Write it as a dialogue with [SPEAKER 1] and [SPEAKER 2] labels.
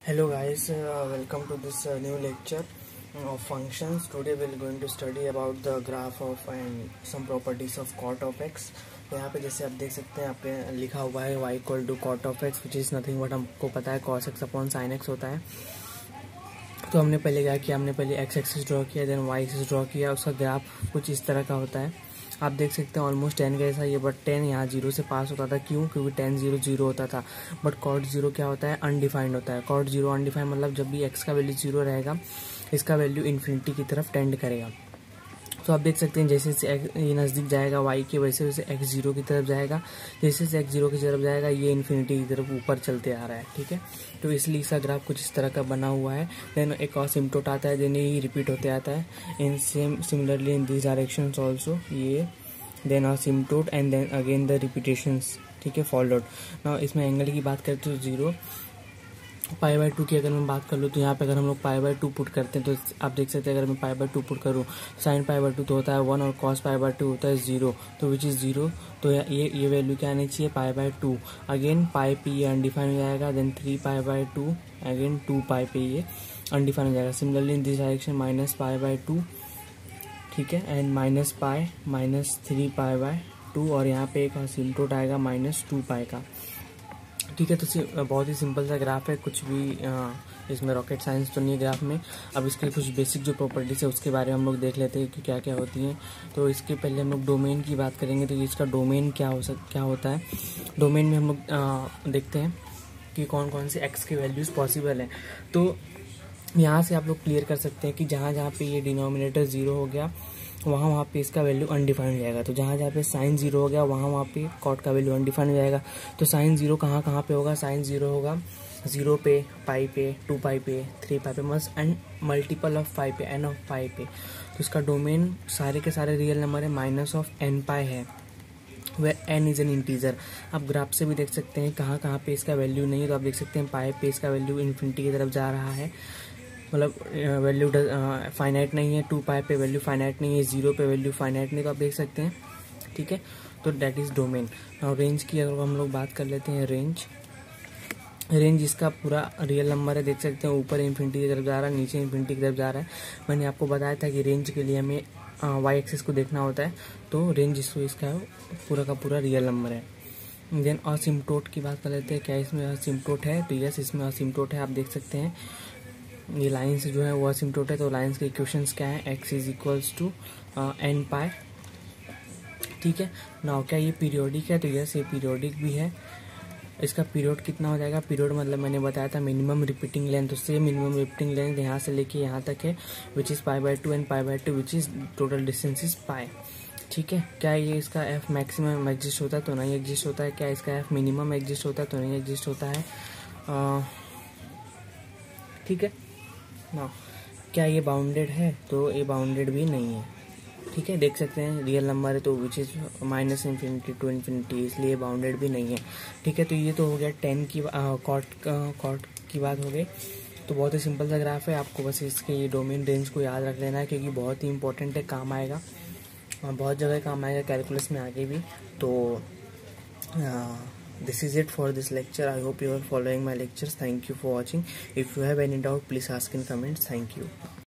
[SPEAKER 1] Hello guys, welcome to this new lecture of functions. Today we are going to study about the graph of and some properties of cot of x. यहाँ पे जैसे आप देख सकते हैं आपने लिखा हुआ है y equal to cot of x which is nothing but हमको पता है cos x upon sin x होता है। तो हमने पहले क्या किया, हमने पहले x एक्सिस ड्रॉ किया, देन y एक्सिस ड्रॉ किया। उसका ग्राफ कुछ इस तरह का होता है, आप देख सकते हैं ऑलमोस्ट 10 का ऐसा ही है, बट 10 यहाँ 0 से पास होता था। क्यों? क्योंकि 10 0 0 होता था। बट कॉट 0 क्या होता है? अनडिफाइंड होता है। कॉट 0 अनडिफाइंड मतलब जब भी x का वैल्यू 0 रहेगा इसका वैल्यू इन्फिनिटी की तरफ टेंड करेगा। तो आप देख सकते हैं जैसे जैसे ये नज़दीक जाएगा y के, वैसे वैसे x 0 की तरफ जाएगा, जैसे जैसे x 0 की तरफ जाएगा ये इन्फिनिटी की तरफ ऊपर चलते आ रहा है। ठीक है, तो इसलिए इसका ग्राफ कुछ इस तरह का बना हुआ है। देन एक और सिम्टोट आता है, देन ये रिपीट होते आता है in similarly in this directions also, ये then asymptote and then again the repetitions. ठीक है, फॉलोड। ना इसमें एंगल की बात करते तो 0 π/2 की अगर मैं बात कर लूँ तो यहाँ पे अगर हम लोग π/2 पुट करते हैं तो आप देख सकते हैं अगर मैं π/2 पुट करूँ sin π/2 तो होता है 1 और cos π/2 होता है 0, तो विच इज़ 0। तो ये वैल्यू क्या आनी चाहिए? π/2। अगेन पाई पे ये अनडिफाइन हो जाएगा, देन 3π/2 अगेन 2π पे ये अनडिफाइन हो जाएगा। सिमिलरली इन दिस डायरेक्शन -π/2, ठीक है, एंड -π -3π/2 और यहाँ पे एक असिम्प्टोट आएगा -2π का। ठीक है, तो बहुत ही सिंपल सा ग्राफ है, कुछ भी इसमें रॉकेट साइंस तो नहीं है ग्राफ में। अब इसके कुछ बेसिक जो प्रॉपर्टीज है उसके बारे में हम लोग देख लेते हैं कि क्या क्या होती हैं। तो इसके पहले हम लोग डोमेन की बात करेंगे, तो इसका डोमेन क्या होता है। डोमेन में हम लोग देखते हैं कि कौन कौन से एक्स के वैल्यूज़ पॉसिबल हैं। तो यहाँ से आप लोग क्लियर कर सकते हैं कि जहाँ जहाँ पे ये डिनोमिनेटर 0 हो गया वहाँ पे इसका वैल्यू अनडिफाइंड हो जाएगा। तो जहाँ जहाँ पे साइन 0 हो गया वहाँ पे कॉट का वैल्यू अनडिफाइंड हो जाएगा। तो साइन 0 कहाँ पे होगा? साइन 0 होगा 0 पे, पाई पे, 2π पे, 3π पे, मस्ट एंड मल्टीपल ऑफ 5 पे, n ऑफ 5 पे। तो इसका डोमेन सारे के सारे रियल नंबर है, -n π है, where n is an integer. आप ग्राफ से भी देख सकते हैं कहाँ पे इसका वैल्यू नहीं है। तो आप देख सकते हैं पाई पे इसका वैल्यू इन्फिनिटी की तरफ जा रहा है, मतलब वैल्यू फाइनाइट नहीं है। 2π पे वैल्यू फाइनाइट नहीं है, 0 पे वैल्यू फाइनाइट नहीं, तो आप देख सकते हैं। ठीक है, तो दैट इज डोमेन। और रेंज की अगर हम लोग बात कर लेते हैं, रेंज इसका पूरा रियल नंबर है, देख सकते हैं ऊपर इन्फिनिटी की तरफ जा रहा है, नीचे इन्फिनिटी की तरफ जा रहा है। मैंने आपको बताया था कि रेंज के लिए हमें y एक्सिस को देखना होता है, तो रेंज इसका पूरा का पूरा रियल नंबर है। देन असिम्प्टोट की बात कर लेते हैं, क्या इसमें असिम्प्टोट है? तो यस, इसमें असिम्प्टोट है। आप देख सकते हैं ये लाइन्स जो है वो असिम्प्टोट है। तो लाइन्स के इक्वेशंस क्या है? x is equals to n π। ठीक है ना, क्या ये पीरियोडिक है? तो यस, ये पीरियोडिक भी है। इसका पीरियड कितना हो जाएगा? पीरियड मतलब मैंने बताया था मिनिमम रिपीटिंग लेंथ, उससे मिनिमम रिपीटिंग लेंथ यहाँ से लेके यहाँ तक है, which is π/2 and π/2 which is total distance is π। ठीक है, क्या ये इसका f मैक्सिमम एग्जिस्ट होता है? तो नहीं एग्जिस्ट होता है। क्या इसका f मिनिमम एग्जिस्ट होता है? तो नहीं एग्जिस्ट होता है। ठीक है ना, क्या ये बाउंडेड है? तो ये बाउंडेड भी नहीं है। ठीक है, देख सकते हैं रियल नंबर है तो विच इज़ -∞ टू इन्फिनिटी, इसलिए बाउंडेड भी नहीं है। ठीक है, तो ये तो हो गया 10 की कॉट की बात हो गई। तो बहुत ही सिंपल सा ग्राफ है, आपको बस इसके ये डोमेन रेंज को याद रख लेना है क्योंकि बहुत ही इंपॉर्टेंट है, काम आएगा, बहुत जगह काम आएगा कैलकुलस में आगे भी। तो this is it for this lecture. I hope you are following my lectures. Thank you for watching. If you have any doubt, please ask in comments. Thank you.